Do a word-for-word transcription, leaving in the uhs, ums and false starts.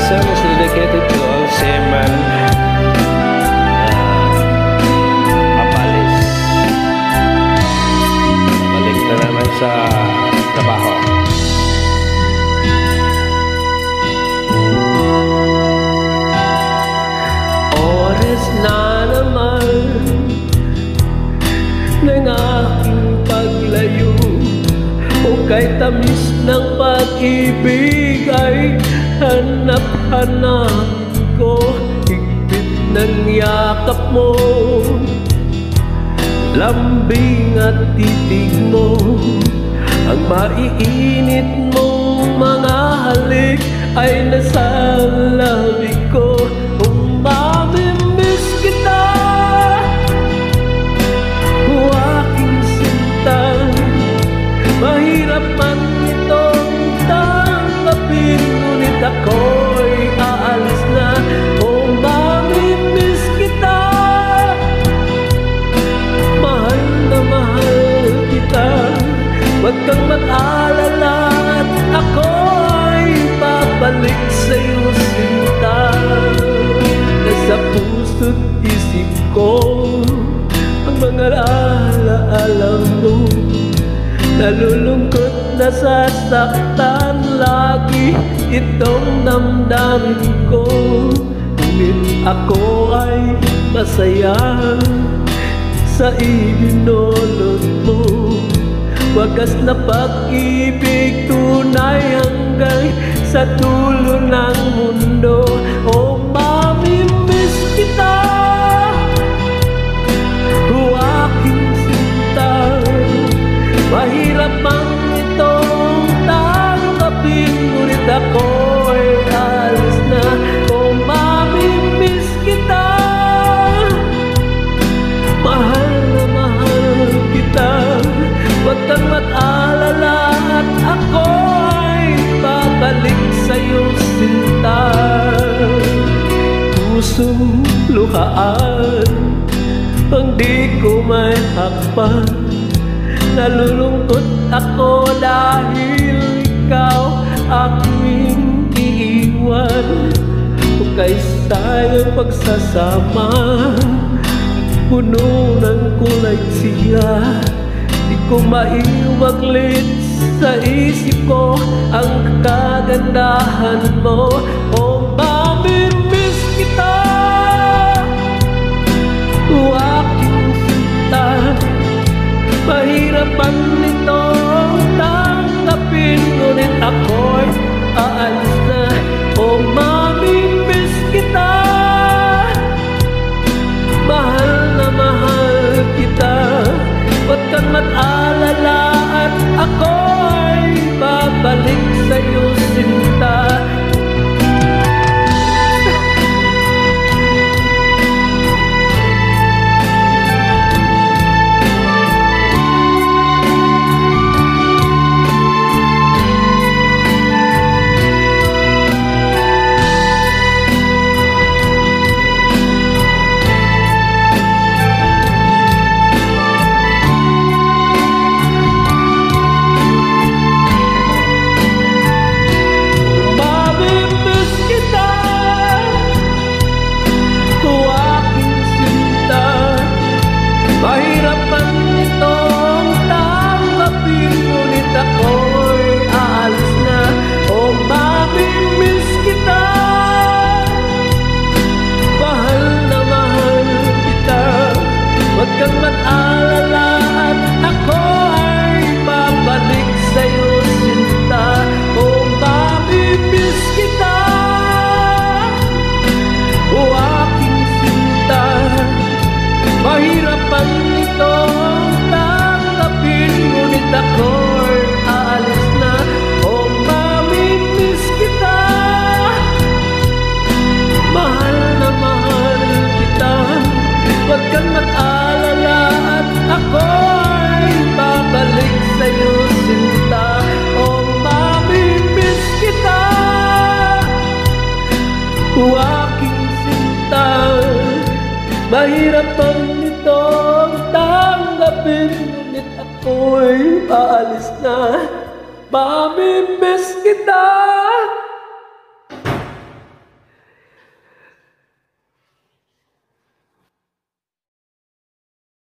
song is dedicated to all seamen uh, Apalis. Balik na naman sa trabaho. Oras na naman ng aking paglayo, o kay tamis ng pag-ibig ay hanap-hanap ko. Higpit ng yakap mo, lambing at titig mo, ang maiinit mong mga halik ay nasa labi ko. Kung mamimiss kita, o aking sinta, mahirap man itong tanggapin, ngunit ako'y aalis na. O mamimiss kita, mahal na mahal kita, huwag kang mag-alala at ako'y babalik sa'yo, sinta. Nasa puso't isip ko ang mga alaala mo, nalulungkot, nasasaktan lagi itong damdamin ko. Ngunit ako ay masaya sa idinulot mo, wagas na pag-ibig, tunay hanggang sa dulo ng mundo. O mamimiss kita, o aking sinta, mahirap man itong tanggapin, ngunit ako'y alis na. O mamimiss kita, mahal na mahal kita, huwag kang mag-alala at ako'y babalik sa'yo, sinta. Pusong luhaan ang di ko may hakpan, nalulungkot ako dahil ikaw aking iiwan. O kay sayang pagsasama, puno ng kulay siya, di ko maiwaglit sa isip ko ang kagandahan mo. O mamimiss kita, o aking sinta, mahirap man itong tanggapin, ngunit ako'y aalis na. O mamimiss kita, mahal na mahal kita, huwag kang mag-alala at ako'y babalik sa'yo, sinta. Huwag kang mag-alala at ako ay babalik sa'yo, sinta. O mamimiss kita, o aking sinta, mahirap ang itong tanggapin, ngunit ako'y aalis na. O mamimiss kita, mahal na mahal kita, huwag kang mag-alala at ako'y babalik sa'yo, sinta. O mamimiss kita, o aking sinta, mahirap ang itong tanggapin, ngunit ako'y aalis na. Mamimiss kita.